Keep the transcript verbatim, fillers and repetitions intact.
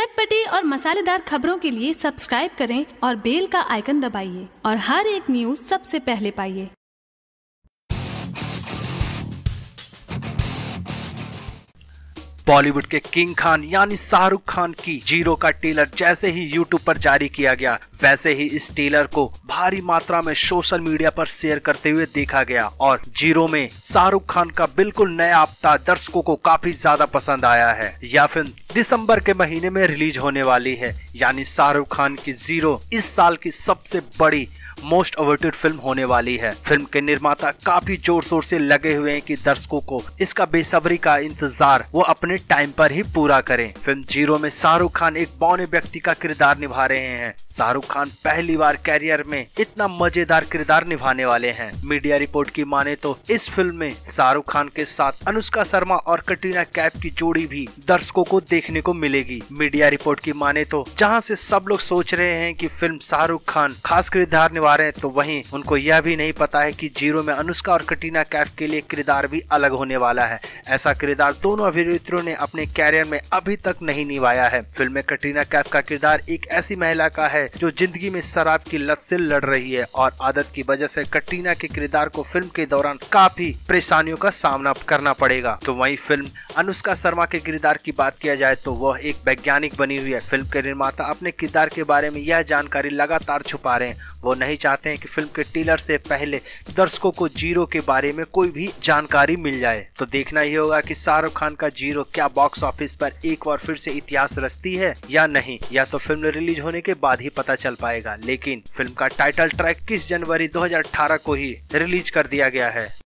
चटपटी और मसालेदार खबरों के लिए सब्सक्राइब करें और बेल का आइकन दबाइए और हर एक न्यूज सबसे पहले पाइए। बॉलीवुड के किंग खान यानी शाहरुख खान की जीरो का टेलर जैसे ही यूट्यूब पर जारी किया गया, वैसे ही इस टेलर को भारी मात्रा में सोशल मीडिया पर शेयर करते हुए देखा गया और जीरो में शाहरुख खान का बिल्कुल नया अवतार दर्शकों को काफी ज्यादा पसंद आया है। यह फिल्म दिसंबर के महीने में रिलीज होने वाली है, यानी शाहरुख खान की जीरो इस साल की सबसे बड़ी मोस्ट अवेटेड फिल्म होने वाली है। फिल्म के निर्माता काफी जोर शोर से लगे हुए हैं कि दर्शकों को इसका बेसब्री का इंतजार वो अपने टाइम पर ही पूरा करें। फिल्म जीरो में शाहरुख खान एक बौने व्यक्ति का किरदार निभा रहे हैं। शाहरुख खान पहली बार कैरियर में इतना मजेदार किरदार निभाने वाले हैं। मीडिया रिपोर्ट की माने तो इस फिल्म में शाहरुख खान के साथ अनुष्का शर्मा और कटरीना कैफ की जोड़ी भी दर्शकों को देखने को मिलेगी। मीडिया रिपोर्ट की माने तो जहाँ से सब लोग सोच रहे हैं कि फिल्म शाहरुख खान खास किरदार निभा रहे हैं, तो वहीं उनको यह भी नहीं पता है कि जीरो में अनुष्का और कटरीना कैफ के लिए किरदार भी अलग होने वाला है। ऐसा किरदार दोनों अभिनेत्रियों ने अपने कैरियर में अभी तक नहीं निभाया है। फिल्म में कटरीना कैफ का किरदार एक ऐसी महिला का है जो जिंदगी में शराब की लत से लड़ रही है और आदत की वजह से कटरीना के किरदार को फिल्म के दौरान काफी परेशानियों का सामना करना पड़ेगा। तो वहीं फिल्म अनुष्का शर्मा के किरदार की बात किया जाए तो वह एक वैज्ञानिक बनी हुई है। फिल्म के निर्माता अपने किरदार के बारे में यह जानकारी लगातार छुपा रहे हैं। वो नहीं चाहते हैं कि फिल्म के टेलर से पहले दर्शकों को जीरो के बारे में कोई भी जानकारी मिल जाए। तो देखना ही होगा कि शाहरुख खान का जीरो क्या बॉक्स ऑफिस पर एक बार फिर से इतिहास रचती है या नहीं, या तो फिल्म रिलीज होने के बाद ही पता चल पाएगा। लेकिन फिल्म का टाइटल ट्रैक इक्कीस जनवरी दो हज़ार अठारह को ही रिलीज कर दिया गया है।